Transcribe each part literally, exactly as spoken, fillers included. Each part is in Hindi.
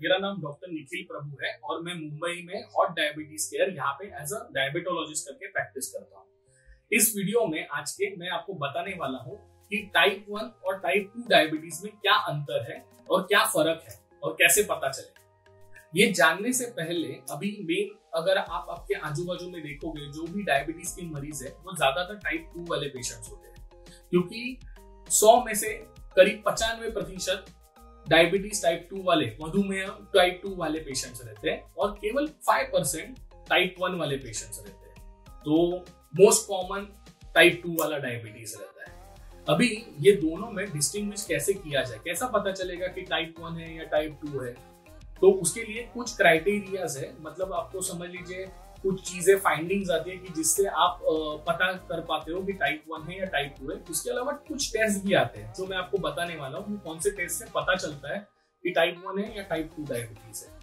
मेरा नाम डॉक्टर निखिल प्रभु है और मैं मुंबई में हॉट डायबिटीज केयर यहाँ पे एज अ डायबिटोलॉजिस्ट करके प्रैक्टिस करता हूँ। इस वीडियो में आज के मैं आपको बताने वाला हूँ कि टाइप वन और टाइप टू डायबिटीज में क्या अंतर है और क्या फर्क है और कैसे पता चले। ये जानने से पहले अभी मेन अगर आप आपके आजू बाजू में देखोगे जो भी डायबिटीज के मरीज है वो ज्यादातर टाइप टू वाले पेशेंट्स होते हैं, क्योंकि सौ में से करीब पचानवे प्रतिशत डायबिटीज टाइप टू वाले मधुमेह टाइप टू वाले पेशेंट्स रहते हैं और केवल फाइव परसेंट टाइप वन वाले पेशेंट्स रहते हैं। तो मोस्ट कॉमन टाइप टू वाला डायबिटीज रहता है। अभी ये दोनों में डिस्टिंग्विश कैसे किया जाए, कैसा पता चलेगा कि टाइप वन है या टाइप टू है, तो उसके लिए कुछ क्राइटेरियाज है। मतलब आपको समझ लीजिए कुछ चीजें फाइंडिंग्स आती है कि जिससे आप पता कर पाते हो कि टाइप वन है या टाइप टू है। उसके अलावा कुछ टेस्ट भी आते हैं जो मैं आपको बताने वाला हूँ, कौन से टेस्ट से पता चलता है कि टाइप वन है या टाइप टू डायबिटीज है।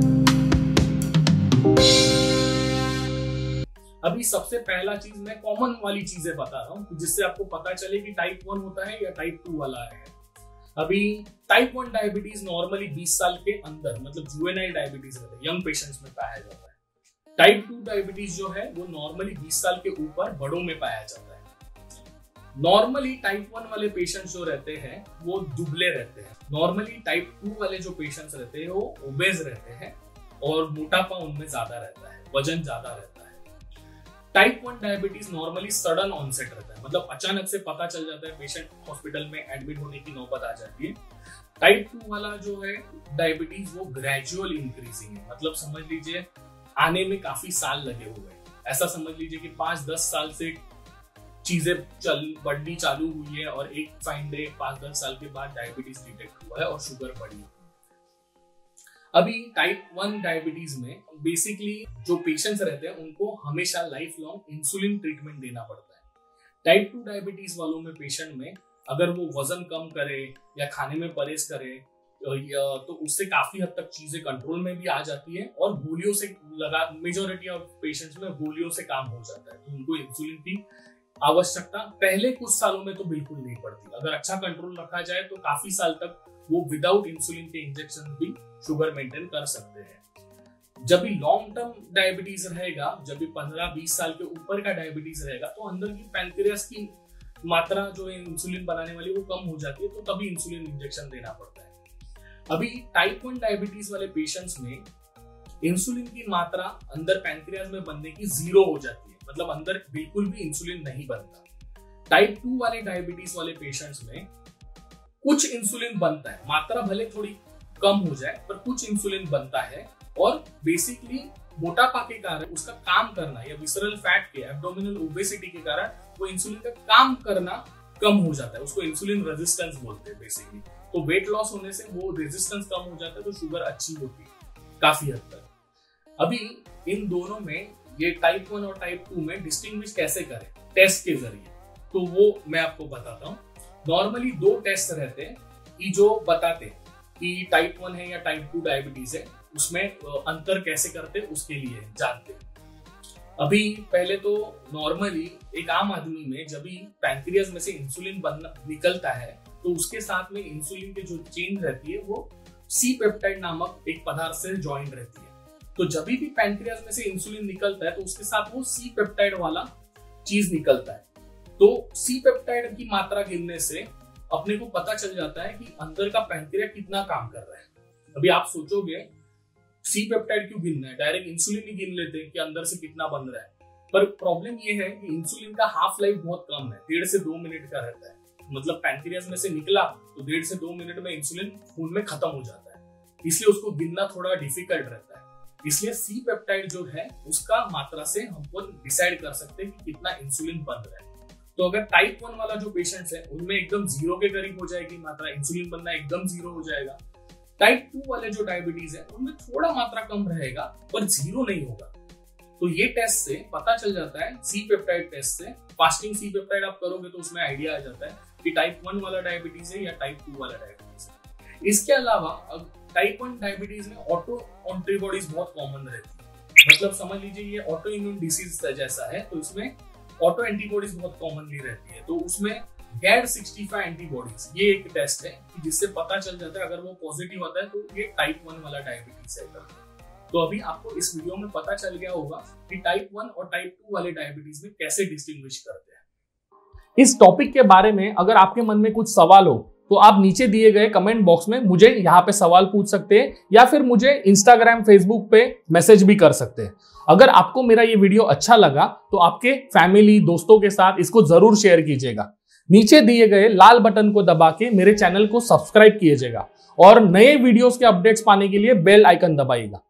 अभी सबसे पहला चीज मैं कॉमन वाली चीजें बता रहा हूँ जिससे आपको पता चले कि टाइप वन होता है या टाइप टू वाला है। अभी टाइप वन डायबिटीज नॉर्मली बीस साल के अंदर मतलब जुवेनाइल डायबिटीज रहता है, यंग पेशेंट्स में पाया जाता है। टाइप टू डायबिटीज जो है वो नॉर्मली बीस साल के ऊपर बड़ों में पाया जाता है। नॉर्मली टाइप वन वाले पेशेंट्स जो रहते हैं वो दुबले रहते हैं। नॉर्मली टाइप टू वाले जो पेशेंट्स रहते हैं वो ओबेज रहते हैं और मोटापा उनमें ज्यादा रहता है, वजन ज्यादा रहता है। Type one diabetes normally sudden onset रहता है, मतलब अचानक से पता चल जाता है, पेशेंट हॉस्पिटल में एडमिट होने की नौबत आ जाती है। टाइप टू वाला जो है डायबिटीज वो ग्रेजुअल इंक्रीजिंग है, मतलब समझ लीजिए आने में काफी साल लगे हुए हैं। ऐसा समझ लीजिए कि पांच दस साल से चीजें चल बढ़नी चालू हुई है और एक फाइन डे पांच दस साल के बाद डायबिटीज डिटेक्ट हुआ है और शुगर बढ़ी। अभी टाइप वन डायबिटीज में बेसिकली जो पेशेंट्स रहते हैं उनको हमेशा लाइफ लॉन्ग इंसुलिन ट्रीटमेंट देना पड़ता है। टाइप टू डायबिटीज वालों में पेशेंट में अगर वो वजन कम करे या खाने में परहेज करे तो उससे काफी हद तक चीजें कंट्रोल में भी आ जाती है और गोलियों से लगा मेजोरिटी ऑफ पेशेंट्स में गोलियों से काम हो जाता है। तो उनको इंसुलिन की आवश्यकता पहले कुछ सालों में तो बिल्कुल नहीं पड़ती। अगर अच्छा कंट्रोल रखा जाए तो काफी साल तक वो विदाउट इंसुलिन के इंजेक्शन भी शुगर मेंटेन कर सकते हैं। जब भी लॉन्ग टर्म डायबिटीज रहेगा, जब भी पंद्रह बीस साल के ऊपर का डायबिटीज रहेगा तो अंदर की पैंक्रियास की मात्रा जो है इंसुलिन बनाने वाली वो कम हो जाती है, तो तभी इंसुलिन इंजेक्शन देना पड़ता है। अभी टाइप वन डायबिटीज वाले पेशेंट्स में इंसुलिन की मात्रा अंदर पैंक्रियास में बनने की जीरो हो जाती है, मतलब अंदर बिल्कुल भी इंसुलिन नहीं बनता। टाइप टू वाले डायबिटीज वाले पेशेंट्स में कुछ इंसुलिन बनता है, मात्रा भले थोड़ी कम हो जाए पर कुछ इंसुलिन बनता है और बेसिकली मोटापा के कारण उसका काम करना या विसरल फैट के एब्डोमिनल ओबेसिटी के कारण वो इंसुलिन का काम करना कम हो जाता है। उसको इंसुलिन रेजिस्टेंस बोलते हैं बेसिकली। तो वेट लॉस होने से वो रेजिस्टेंस कम हो जाता है तो शुगर अच्छी होती है काफी हद तक। अभी इन दोनों में ये टाइप वन और टाइप टू में डिस्टिंग्विश कैसे करें टेस्ट के जरिए, तो वो मैं आपको बताता हूँ। नॉर्मली दो टेस्ट रहते हैं कि जो बताते हैं कि टाइप वन है या टाइप टू डायबिटीज है, उसमें अंतर कैसे करते उसके लिए जानते हैं। अभी पहले तो नॉर्मली एक आम आदमी में जब भी पैंक्रियास में से इंसुलिन बनना निकलता है तो उसके साथ में इंसुलिन की जो चेन रहती है वो सी पेप्टाइड नामक एक पदार्थ से ज्वाइंट रहती है। तो जब भी पैंक्रियास में से इंसुलिन निकलता है तो उसके साथ वो सी पेप्टाइड वाला चीज निकलता है। तो सी पेप्टाइड की मात्रा गिनने से अपने को पता चल जाता है कि अंदर का पैंक्रिया कितना काम कर रहा है। अभी आप सोचोगे सी पेप्टाइड क्यों गिनना है, डायरेक्ट इंसुलिन ही गिन लेते हैं कि अंदर से कितना बन रहा है। पर प्रॉब्लम ये है कि इंसुलिन का हाफ लाइफ बहुत कम है, डेढ़ से दो मिनट का रहता है। मतलब पैंक्रियास में से निकला तो डेढ़ से दो मिनट में इंसुलिन खून में खत्म हो जाता है, इसलिए उसको गिनना थोड़ा डिफिकल्ट रहता है। इसलिए सी पेप्टाइड जो है उसका मात्रा से हमको डिसाइड कर सकते हैं कि कितना इंसुलिन बन रहा है। तो अगर टाइप वन वाला जो पेशेंट्स है उनमें एकदम जीरो के करीब हो जाएगी मात्रा, इंसुलिन बनना एकदम जीरो हो जाएगा। टाइप टू वाले जो डायबिटीज है उनमें थोड़ा मात्रा कम रहेगा पर जीरो नहीं होगा। तो ये टेस्ट से पता चल जाता है, सी पेप्टाइड टेस्ट से। फास्टिंग सी पेप्टाइड आप करोगे तो उसमें आइडिया आ जाता है कि टाइप वन वाला डायबिटीज है या टाइप टू वाला डायबिटीज है। इसके अलावा टाइप वन डायबिटीज में ऑटो एंटीबॉडीज बहुत कॉमन रहती है, मतलब समझ लीजिए ये ऑटो इम्यून डिसीज जैसा है, तो इसमें ऑटो एंटीबॉडीज बहुत कॉमनली रहती है। तो उसमें गैड सिक्सटी फाइव एंटीबॉडीज, ये एक टेस्ट है कि जिससे पता चल जाता है अगर वो पॉजिटिव आता है तो ये टाइप वन वाला डायबिटीज है। तो अभी आपको इस वीडियो में पता चल गया होगा कि टाइप वन और टाइप टू वाले डायबिटीज में कैसे डिस्टिंग्विश करते हैं। इस टॉपिक के बारे में अगर आपके मन में कुछ सवाल हो तो आप नीचे दिए गए कमेंट बॉक्स में मुझे यहाँ पे सवाल पूछ सकते हैं या फिर मुझे इंस्टाग्राम फेसबुक पे मैसेज भी कर सकते हैं। अगर आपको मेरा ये वीडियो अच्छा लगा तो आपके फैमिली दोस्तों के साथ इसको जरूर शेयर कीजिएगा। नीचे दिए गए लाल बटन को दबा के मेरे चैनल को सब्सक्राइब कीजिएगा और नए वीडियोस के अपडेट्स पाने के लिए बेल आइकन दबाइएगा।